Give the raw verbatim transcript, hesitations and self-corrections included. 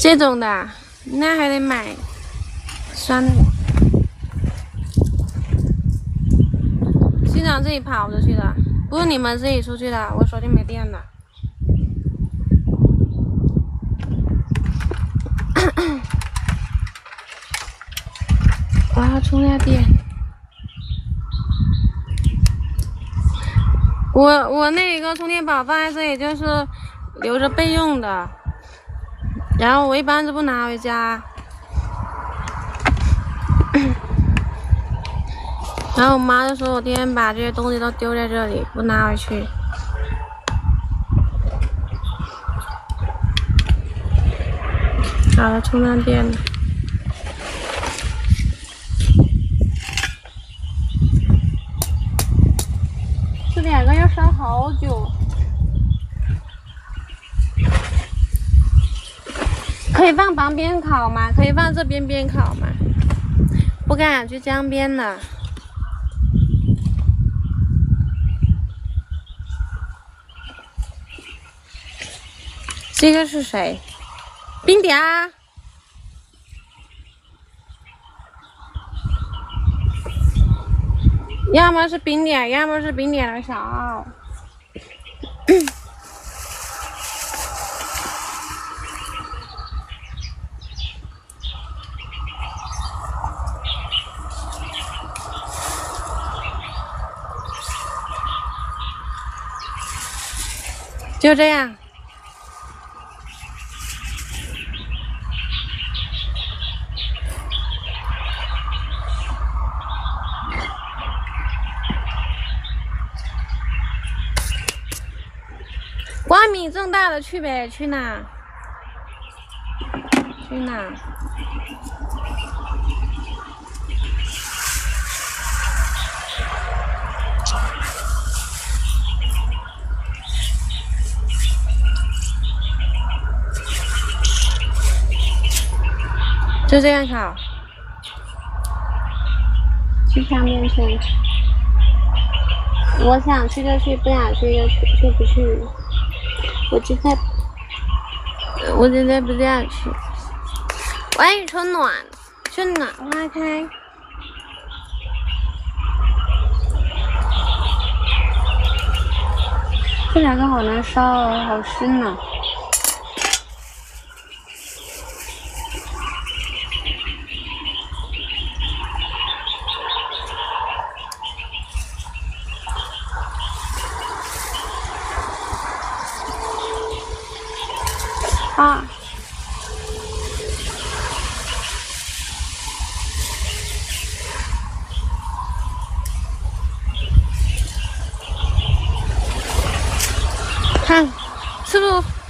这种的，那还得买酸的。经常自己跑出去的，不是你们自己出去的，我手机没电了。我要充下电。我我那个充电宝放在这里就是留着备用的，然后我一般是不拿回家。然后我妈就说我天天把这些东西都丢在这里，不拿回去。好了，充上电了。这两个要烧好久。可以放旁边烤吗？可以放这边边烤吗？不敢去江边了。这个是谁？冰点啊！要么是冰点，要么是冰点的少。就这样。光明正大的去呗，去哪？去哪？就这样烤。去上面去。我想去就去，不想去就去就不去。我现在，我现在不想去。我爱春暖，春暖花开。这两个好难烧哦，好深呐、啊。啊！看，是不是